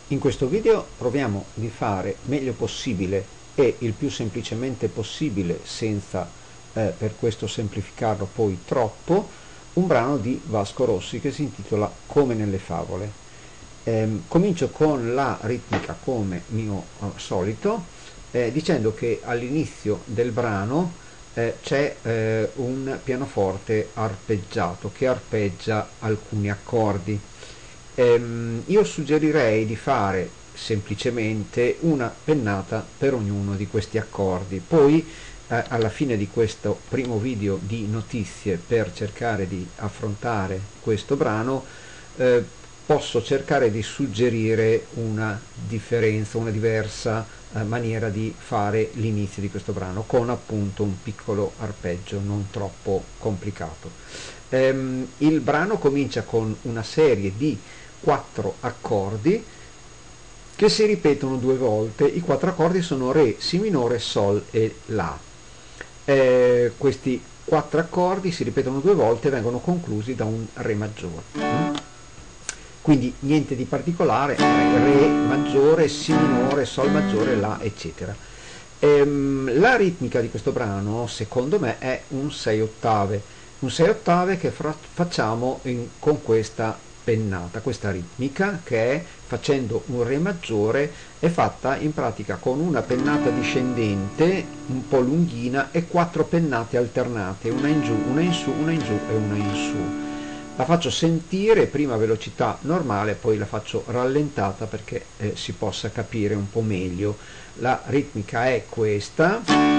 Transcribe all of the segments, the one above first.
In questo video proviamo di fare meglio possibile e il più semplicemente possibile, senza per questo semplificarlo poi troppo, un brano di Vasco Rossi che si intitola Come nelle favole. Comincio con la ritmica come mio solito, dicendo che all'inizio del brano c'è un pianoforte arpeggiato che arpeggia alcuni accordi. Io suggerirei di fare semplicemente una pennata per ognuno di questi accordi, poi alla fine di questo primo video di notizie per cercare di affrontare questo brano posso cercare di suggerire una differenza, una diversa maniera di fare l'inizio di questo brano, con appunto un piccolo arpeggio non troppo complicato. Il brano comincia con una serie di 4 accordi che si ripetono 2 volte. I 4 accordi sono Re, Si minore, Sol e La. Questi 4 accordi si ripetono 2 volte e vengono conclusi da un Re maggiore. Quindi niente di particolare, Re maggiore, Si minore, Sol maggiore, La, eccetera. La ritmica di questo brano, secondo me, è un 6 ottave. Un 6 ottave che facciamo con questa pennata, questa ritmica che è facendo un Re maggiore, è fatta in pratica con una pennata discendente un po' lunghina e 4 pennate alternate, una in giù, una in su, una in giù e una in su. La faccio sentire, prima a velocità normale, poi la faccio rallentata perché si possa capire un po' meglio. La ritmica è questa.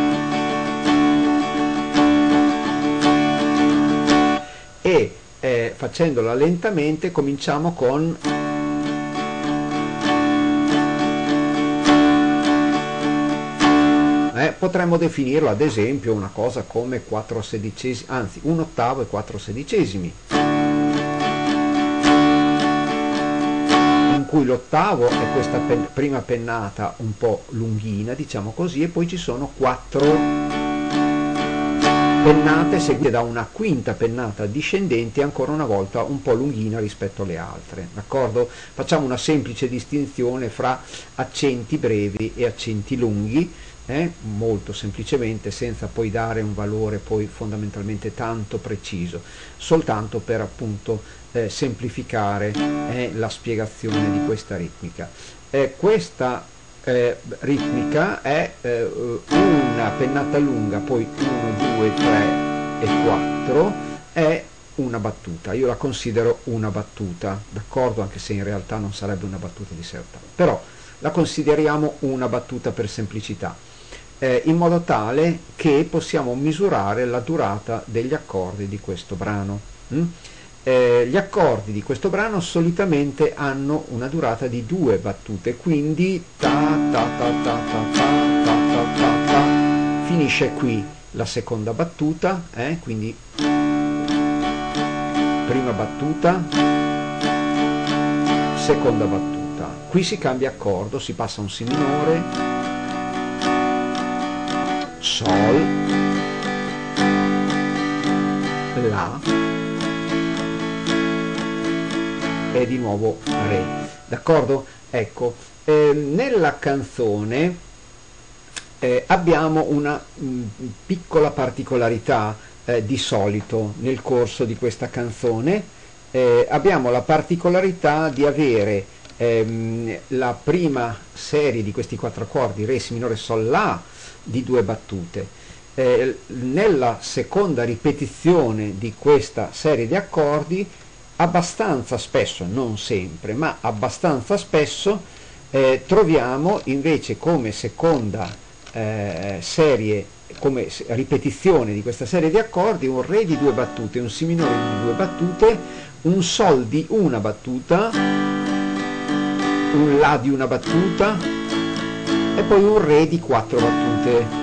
E facendola lentamente cominciamo con potremmo definirlo ad esempio una cosa come 4 sedicesimi, anzi un ottavo e 4 sedicesimi, in cui l'ottavo è questa prima pennata un po' lunghina, diciamo così, e poi ci sono 4 pennate seguite da una quinta pennata discendente, ancora una volta un po' lunghina rispetto alle altre, d'accordo? Facciamo una semplice distinzione fra accenti brevi e accenti lunghi, molto semplicemente, senza poi dare un valore poi fondamentalmente tanto preciso, soltanto per appunto semplificare la spiegazione di questa ritmica. Questa ritmica è una pennata lunga, poi 1, 2, 3 e 4 è una battuta. Io la considero una battuta, d'accordo, anche se in realtà non sarebbe una battuta di 6 ottavi, però la consideriamo una battuta per semplicità, in modo tale che possiamo misurare la durata degli accordi di questo brano. Gli accordi di questo brano solitamente hanno una durata di 2 battute, quindi ta ta ta ta ta ta ta ta ta ta. Finisce qui la seconda battuta, quindi prima battuta, seconda battuta. Qui si cambia accordo, si passa a un Si minore, Sol, La e di nuovo Re, d'accordo? Ecco, nella canzone abbiamo una piccola particolarità. Di solito nel corso di questa canzone abbiamo la particolarità di avere la prima serie di questi 4 accordi, Re, Si minore, Sol, La, di 2 battute. Nella seconda ripetizione di questa serie di accordi, abbastanza spesso, non sempre, ma abbastanza spesso troviamo invece come seconda serie, come ripetizione di questa serie di accordi, un Re di 2 battute, un Si minore di 2 battute, un Sol di 1 battuta, un La di 1 battuta e poi un Re di 4 battute.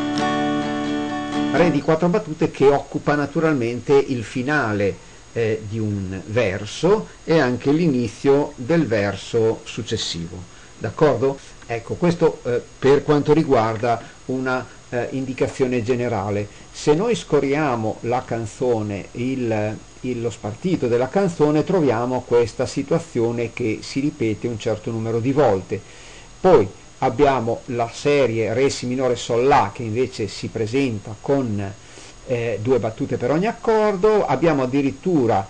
Re di 4 battute che occupa naturalmente il finale di un verso e anche l'inizio del verso successivo, d'accordo? Ecco, questo per quanto riguarda una indicazione generale. Se noi scorriamo la canzone, il lo spartito della canzone troviamo questa situazione che si ripete un certo numero di volte. Poi abbiamo la serie Re, Si minore, Sol, La, che invece si presenta con 2 battute per ogni accordo. Abbiamo addirittura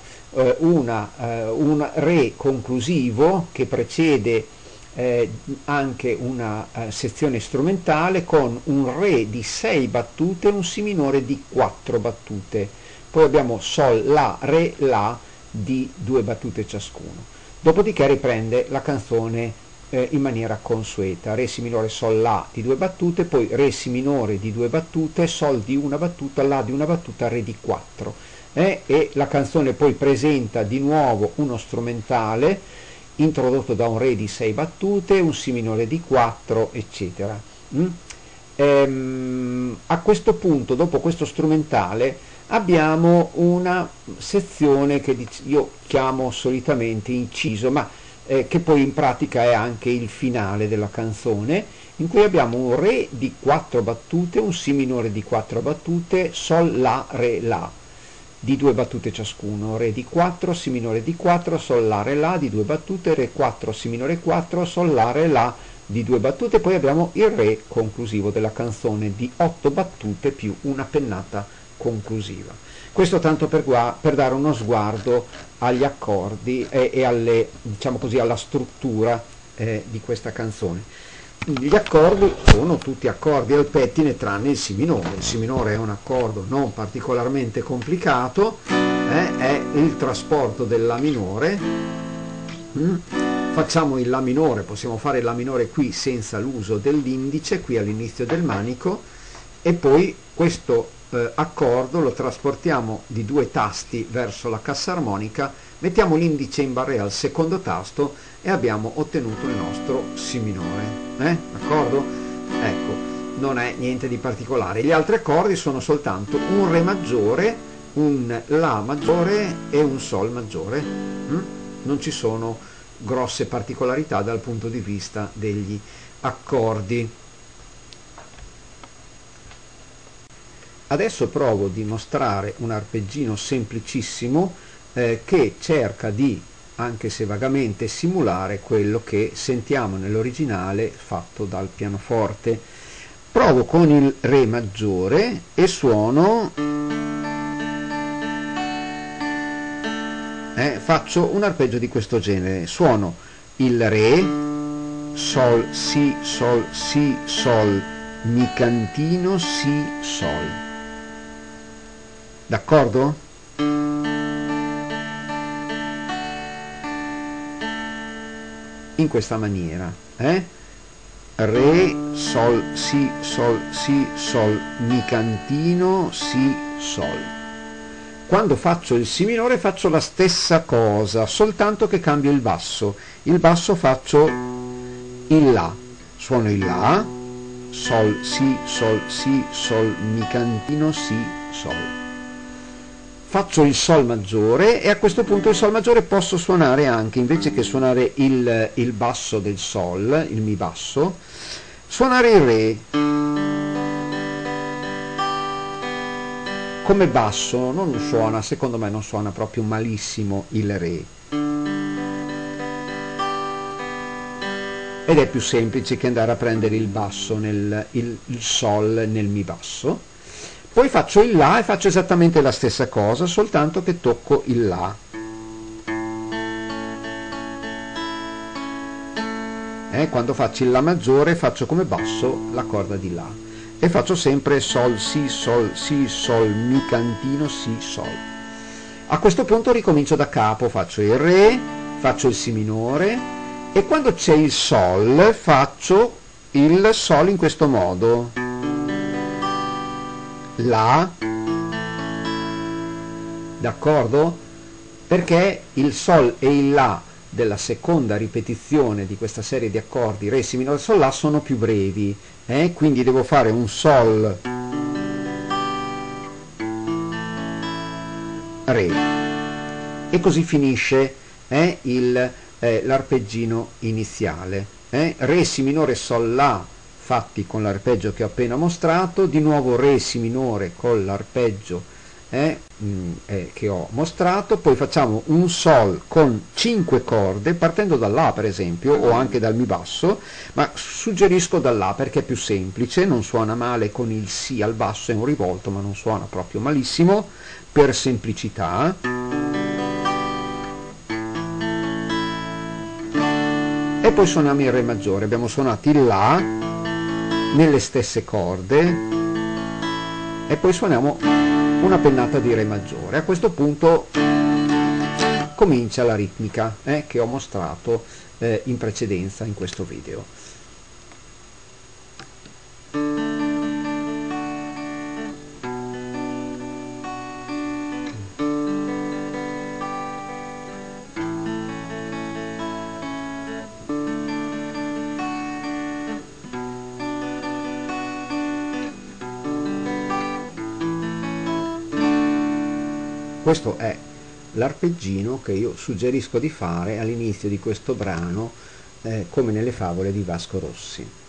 un Re conclusivo che precede anche una sezione strumentale con un Re di 6 battute e un Si minore di 4 battute. Poi abbiamo Sol, La, Re, La di 2 battute ciascuno. Dopodiché riprende la canzone in maniera consueta: Re, Si minore, Sol, La di 2 battute, poi Re, Si minore di 2 battute, Sol di 1 battuta, La di 1 battuta, Re di 4. E la canzone poi presenta di nuovo uno strumentale introdotto da un Re di 6 battute, un Si minore di 4, eccetera. A questo punto, dopo questo strumentale, abbiamo una sezione che io chiamo solitamente inciso, ma che poi in pratica è anche il finale della canzone, in cui abbiamo un Re di 4 battute, un Si minore di 4 battute, Sol, La, Re, La di 2 battute ciascuno, Re di 4, Si minore di 4, Sol, La, Re, La di 2 battute, Re 4, Si minore 4, Sol, La, Re, La di 2 battute, poi abbiamo il Re conclusivo della canzone di 8 battute più una pennata conclusiva. Questo tanto per dare uno sguardo agli accordi e alle, diciamo così, alla struttura di questa canzone. Gli accordi sono tutti accordi al pettine tranne il Si minore. Il Si minore è un accordo non particolarmente complicato, è il trasporto del La minore. Facciamo il La minore, possiamo fare il La minore qui senza l'uso dell'indice, qui all'inizio del manico, e poi questo accordo lo trasportiamo di 2 tasti verso la cassa armonica, mettiamo l'indice in barré al secondo tasto e abbiamo ottenuto il nostro Si minore. D'accordo? Ecco, non è niente di particolare. Gli altri accordi sono soltanto un Re maggiore, un La maggiore e un Sol maggiore. Non ci sono grosse particolarità dal punto di vista degli accordi. Adesso provo a dimostrare un arpeggino semplicissimo che cerca di, anche se vagamente, simulare quello che sentiamo nell'originale fatto dal pianoforte. Provo con il Re maggiore e suono, faccio un arpeggio di questo genere, suono il Re, Sol, Si, Sol, Si, Sol, Mi cantino, Si, Sol. D'accordo? In questa maniera, Re, Sol, Si, Sol, Si, Sol, Mi cantino, Si, Sol. Quando faccio il Si minore faccio la stessa cosa, soltanto che cambio il basso. Il basso faccio il La, suono il La, Sol, Si, Sol, Si, Sol, Mi cantino, Si, Sol. Faccio il Sol maggiore e a questo punto il Sol maggiore posso suonare anche, invece che suonare il basso del Sol, il Mi basso, suonare il Re. Come basso non suona, secondo me non suona proprio malissimo il Re. Ed è più semplice che andare a prendere il basso, il Sol nel Mi basso. Poi faccio il La e faccio esattamente la stessa cosa, soltanto che tocco il La. Quando faccio il La maggiore faccio come basso la corda di La. E faccio sempre Sol, Si, Sol, Si, Sol, Mi cantino, Si, Sol. A questo punto ricomincio da capo, faccio il Re, faccio il Si minore e quando c'è il Sol faccio il Sol in questo modo. La, d'accordo? Perché il Sol e il La della seconda ripetizione di questa serie di accordi Re, Si minore, Sol, La sono più brevi, quindi devo fare un Sol, Re, e così finisce l'arpeggino iniziale. Re, Si minore, Sol, La fatti con l'arpeggio che ho appena mostrato, di nuovo Re, Si minore con l'arpeggio che ho mostrato. Poi facciamo un Sol con 5 corde, partendo da La per esempio, o anche dal Mi basso, ma suggerisco da La perché è più semplice, non suona male con il Si al basso, è un rivolto ma non suona proprio malissimo, per semplicità. E poi suoniamo il Re maggiore, abbiamo suonato il La nelle stesse corde e poi suoniamo una pennata di Re maggiore. A questo punto comincia la ritmica che ho mostrato in precedenza in questo video. Questo è l'arpeggino che io suggerisco di fare all'inizio di questo brano, come nelle favole di Vasco Rossi.